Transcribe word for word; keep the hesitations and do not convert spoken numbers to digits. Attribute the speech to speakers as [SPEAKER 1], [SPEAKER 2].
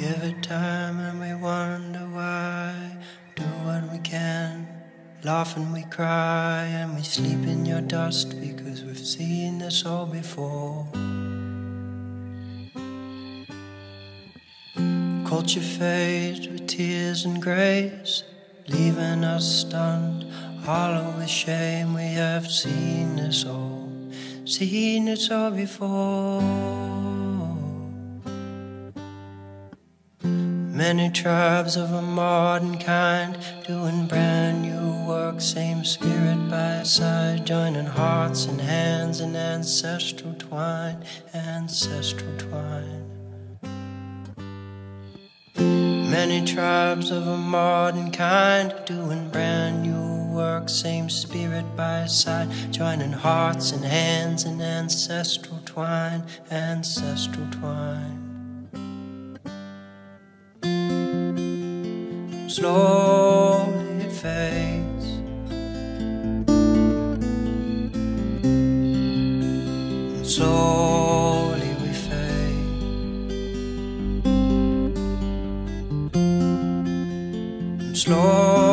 [SPEAKER 1] give it time and we wonder why. Do what we can, laugh and we cry, and we sleep in your dust because we've seen this all before. Culture fades with tears and grace, leaving us stunned, hollow with shame. We have seen this all, seen it all before. Many tribes of a modern kind, doing brand new work, same spirit by side, joining hearts and hands in ancestral twine, ancestral twine. Many tribes of a modern kind, doing brand new work, same spirit by side, joining hearts and hands in ancestral twine, ancestral twine. Slowly it fades, and slowly we fade, and slowly